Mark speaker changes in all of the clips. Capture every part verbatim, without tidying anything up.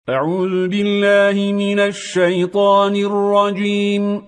Speaker 1: أعوذ بالله من الشيطان الرجيم.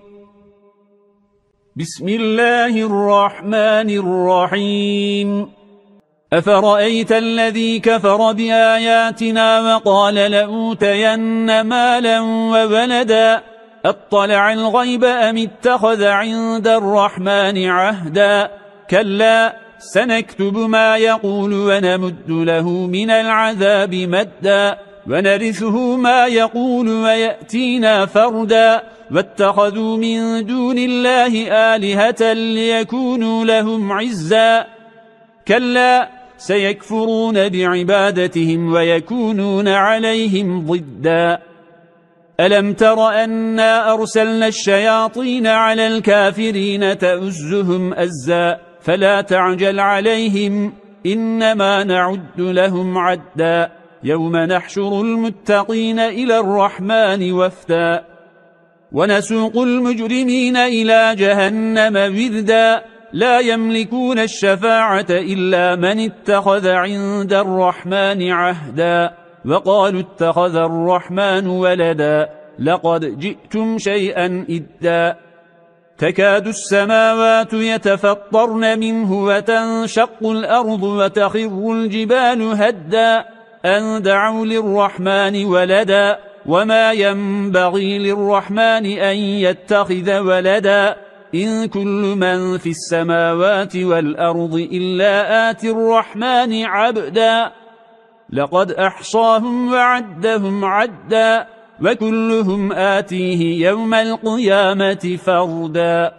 Speaker 1: بسم الله الرحمن الرحيم. أفرأيت الذي كفر بآياتنا وقال لأوتين مالا وولدا أطلع الغيب أم اتخذ عند الرحمن عهدا كلا سنكتب ما يقول ونمد له من العذاب مدا ونرثه ما يقول ويأتينا فردا واتخذوا من دون الله آلهة ليكونوا لهم عزا كلا سيكفرون بعبادتهم ويكونون عليهم ضدا ألم تر أنا أرسلنا الشياطين على الكافرين تؤزهم أزا فلا تعجل عليهم إنما نعد لهم عدا يوم نحشر المتقين إلى الرحمن وفدا ونسوق المجرمين إلى جهنم وردا لا يملكون الشفاعة إلا من اتخذ عند الرحمن عهدا وقالوا اتخذ الرحمن ولدا لقد جئتم شيئا إدا تكاد السماوات يتفطرن منه وتنشق الأرض وتخر الجبال هدا أن دعوا للرحمن ولدا وما ينبغي للرحمن أن يتخذ ولدا إن كل من في السماوات والأرض إلا آتي الرحمن عبدا لقد أحصاهم وعدهم عدا وكلهم آتيه يوم القيامة فردا.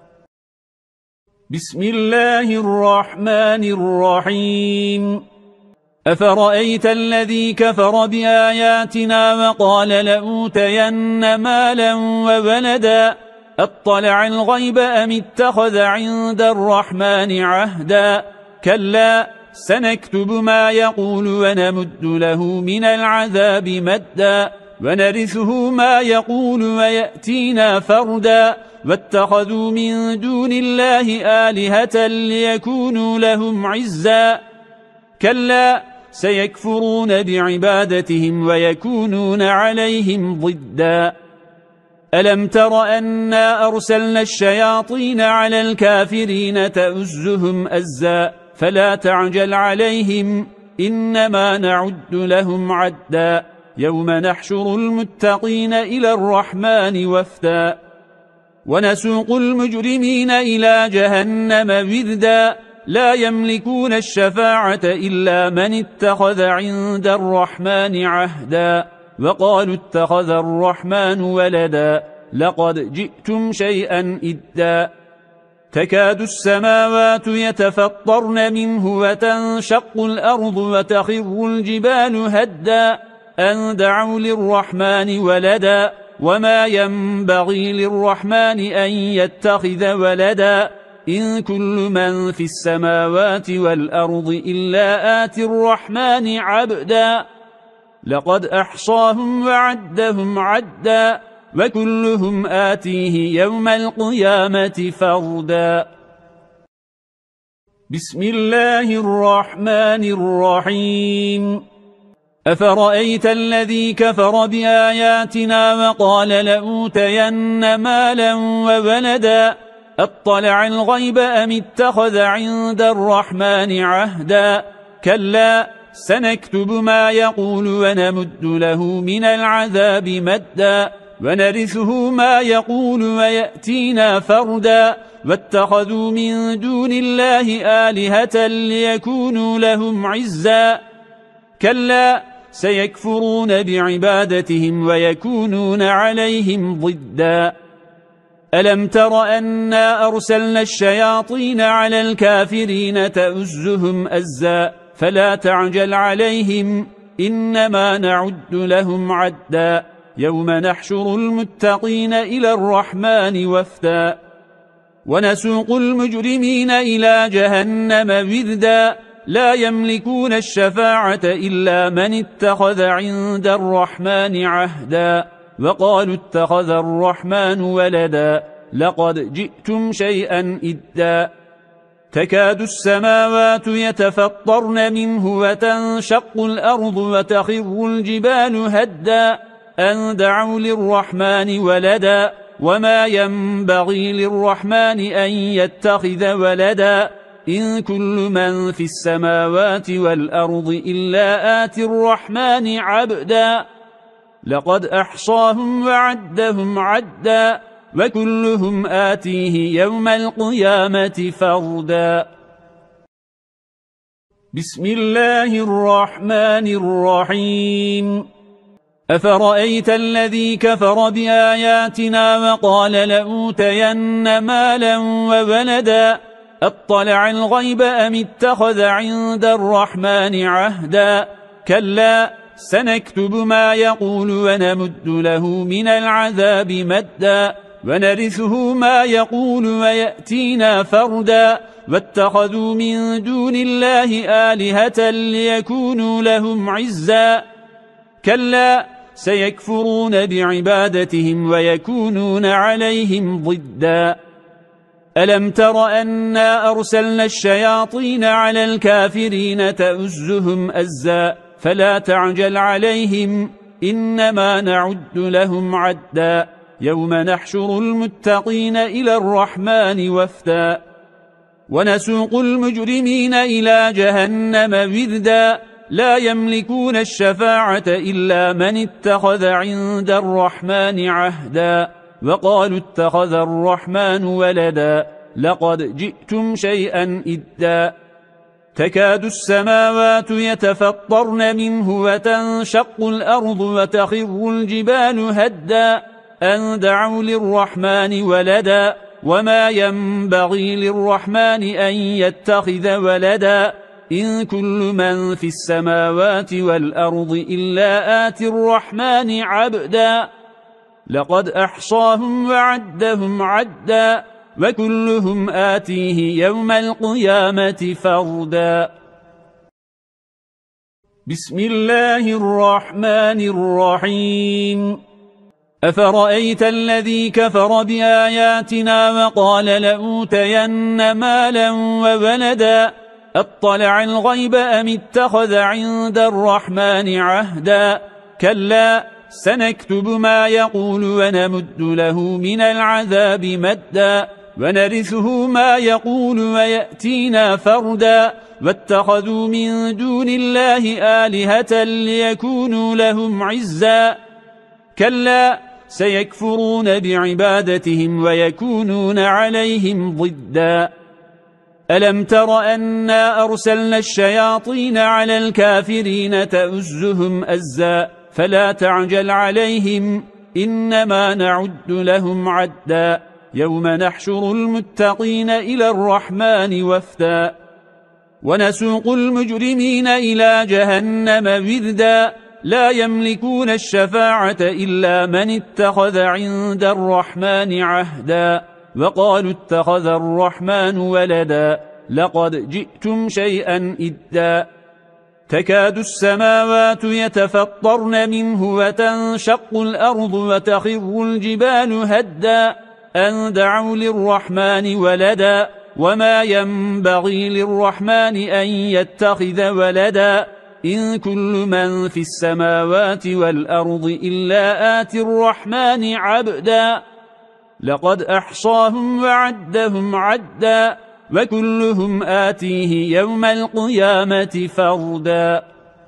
Speaker 1: بسم الله الرحمن الرحيم. أفرأيت الذي كفر بآياتنا وقال لأوتين مالا وولدا أطلع الغيب أم اتخذ عند الرحمن عهدا كلا سنكتب ما يقول ونمد له من العذاب مدا ونرثه ما يقول ويأتينا فردا واتخذوا من دون الله آلهة ليكونوا لهم عزا كلا سيكفرون بعبادتهم ويكونون عليهم ضدا ألم تر أنا أرسلنا الشياطين على الكافرين تؤزهم أزا فلا تعجل عليهم إنما نعد لهم عدا يوم نحشر المتقين إلى الرحمن وفدا ونسوق المجرمين إلى جهنم وردا لا يملكون الشفاعة إلا من اتخذ عند الرحمن عهدا وقالوا اتخذ الرحمن ولدا لقد جئتم شيئا إدا تكاد السماوات يتفطرن منه وتنشق الأرض وتخر الجبال هدا أن دعوا للرحمن ولدا وما ينبغي للرحمن أن يتخذ ولدا إن كل من في السماوات والأرض إلا آتي الرحمن عبدا لقد أحصاهم وعدهم عدا وكلهم آتيه يوم القيامة فردا. بسم الله الرحمن الرحيم. أفرأيت الذي كفر بآياتنا وقال لأوتين مالا وولدا أطلع الغيب أم اتخذ عند الرحمن عهدا كلا سنكتب ما يقول ونمد له من العذاب مدا ونرثه ما يقول ويأتينا فردا واتخذوا من دون الله آلهة ليكونوا لهم عزا كلا سيكفرون بعبادتهم ويكونون عليهم ضدا ألم تر أنا أرسلنا الشياطين على الكافرين تؤزهم أزا فلا تعجل عليهم إنما نعد لهم عدا يوم نحشر المتقين إلى الرحمن وفدا ونسوق المجرمين إلى جهنم وردا لا يملكون الشفاعة إلا من اتخذ عند الرحمن عهدا وقالوا اتخذ الرحمن ولدا لقد جئتم شيئا إدا تكاد السماوات يتفطرن منه وتنشق الأرض وتخر الجبال هدا أن دعوا للرحمن ولدا وما ينبغي للرحمن أن يتخذ ولدا إن كل من في السماوات والأرض إلا آتي الرحمن عبدا لقد أحصاهم وعدهم عدا وكلهم آتيه يوم القيامة فردا. بسم الله الرحمن الرحيم. أفرأيت الذي كفر بآياتنا وقال لأوتين مالا وولدا أطلع الغيب أم اتخذ عند الرحمن عهدا كلا سنكتب ما يقول ونمد له من العذاب مدا ونرثه ما يقول ويأتينا فردا واتخذوا من دون الله آلهة ليكونوا لهم عزا كلا سيكفرون بعبادتهم ويكونون عليهم ضدا ألم تر أنا أرسلنا الشياطين على الكافرين تؤزهم أزا فلا تعجل عليهم إنما نعد لهم عدا يوم نحشر المتقين إلى الرحمن وفدا ونسوق المجرمين إلى جهنم وردا لا يملكون الشفاعة إلا من اتخذ عند الرحمن عهدا وقالوا اتخذ الرحمن ولدا لقد جئتم شيئا إدا تكاد السماوات يتفطرن منه وتنشق الأرض وتخر الجبال هدا أن دعوا للرحمن ولدا وما ينبغي للرحمن أن يتخذ ولدا إن كل من في السماوات والأرض إلا آتي الرحمن عبدا لقد أحصاهم وعدهم عدا وكلهم آتيه يوم القيامة فردا. بسم الله الرحمن الرحيم. أفرأيت الذي كفر بآياتنا وقال لأوتين مالا وولدا أطلع الغيب أم اتخذ عند الرحمن عهدا كلا سنكتب ما يقول ونمد له من العذاب مدا ونرثه ما يقول ويأتينا فردا واتخذوا من دون الله آلهة ليكونوا لهم عزا كلا سيكفرون بعبادتهم ويكونون عليهم ضدا ألم تر أنا أرسلنا الشياطين على الكافرين تؤزهم أزا فلا تعجل عليهم إنما نعد لهم عدا يوم نحشر المتقين إلى الرحمن وفدا ونسوق المجرمين إلى جهنم وردا لا يملكون الشفاعة إلا من اتخذ عند الرحمن عهدا وقالوا اتخذ الرحمن ولدا لقد جئتم شيئا إدا تكاد السماوات يتفطرن منه وتنشق الأرض وتخر الجبال هدا أن دعوا للرحمن ولدا وما ينبغي للرحمن أن يتخذ ولدا إن كل من في السماوات والأرض إلا آتي الرحمن عبدا لقد أحصاهم وعدهم عدا وكلهم آتيه يوم القيامة فردا.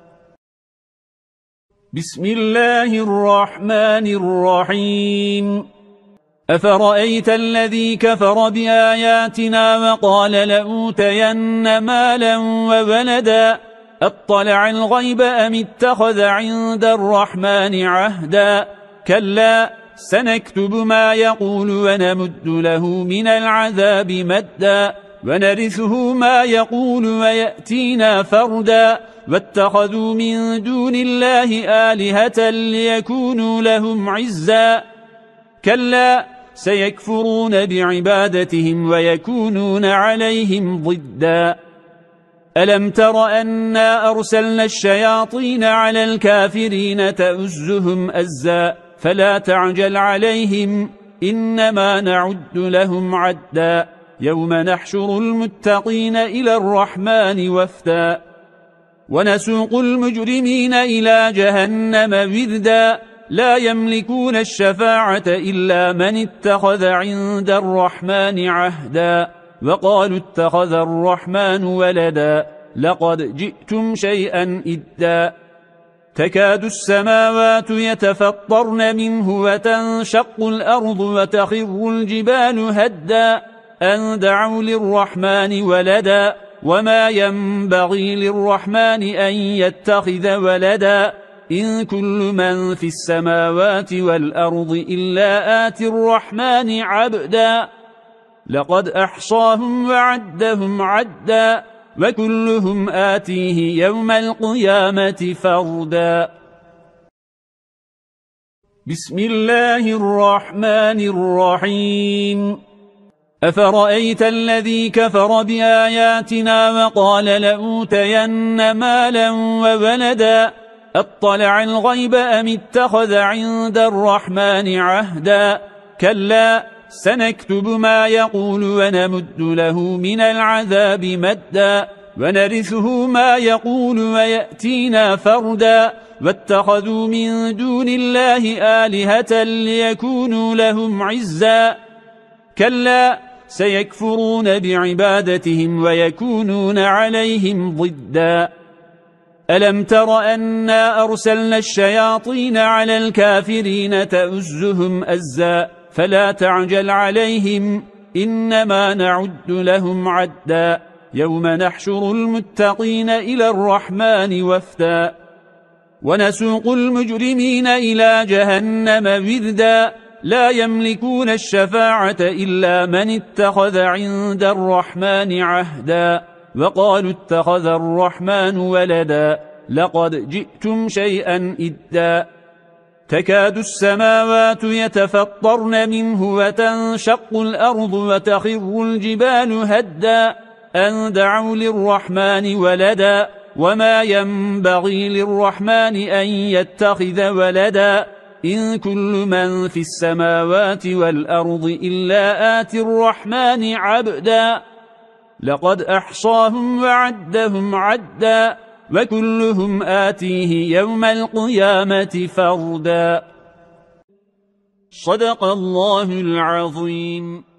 Speaker 1: بسم الله الرحمن الرحيم. أفرأيت الذي كفر بآياتنا وقال لأوتين مالا وولدا أطلع الغيب أم اتخذ عند الرحمن عهدا كلا سنكتب ما يقول ونمد له من العذاب مدا ونرثه ما يقول ويأتينا فردا واتخذوا من دون الله آلهة ليكونوا لهم عزا كلا سيكفرون بعبادتهم ويكونون عليهم ضدا ألم تر أنا أرسلنا الشياطين على الكافرين تؤزهم أزا فلا تعجل عليهم إنما نعد لهم عدا يوم نحشر المتقين إلى الرحمن وفدا ونسوق المجرمين إلى جهنم وردا لا يملكون الشفاعة إلا من اتخذ عند الرحمن عهدا وقالوا اتخذ الرحمن ولدا لقد جئتم شيئا إدا تكاد السماوات يتفطرن منه وتنشق الأرض وتخر الجبال هدا أن دعوا للرحمن ولدا وما ينبغي للرحمن أن يتخذ ولدا إن كل من في السماوات والأرض إلا آتي الرحمن عبدا لقد أحصاهم وعدهم عدا وكلهم آتيه يوم القيامة فردا بسم الله الرحمن الرحيم أفرأيت الذي كفر بآياتنا وقال لأوتين مالا وولدا أطلع الغيب أم اتخذ عند الرحمن عهدا كلا سنكتب ما يقول ونمد له من العذاب مدا ونرثه ما يقول ويأتينا فردا واتخذوا من دون الله آلهة ليكونوا لهم عزا كلا سيكفرون بعبادتهم ويكونون عليهم ضدا ألم تر أنا أرسلنا الشياطين على الكافرين تؤزهم أزا فلا تعجل عليهم إنما نعد لهم عدا يوم نحشر المتقين إلى الرحمن وفدا ونسوق المجرمين إلى جهنم وردا لا يملكون الشفاعة إلا من اتخذ عند الرحمن عهدا وقالوا اتخذ الرحمن ولدا لقد جئتم شيئا إدا تكاد السماوات يتفطرن منه وتنشق الأرض وتخر الجبال هدا أن دعوا للرحمن ولدا وما ينبغي للرحمن أن يتخذ ولدا إن كل من في السماوات والأرض إلا آتي الرحمن عبدا لقد أحصاهم وعدهم عدا وكلهم آتيه يوم القيامة فردا صدق الله العظيم.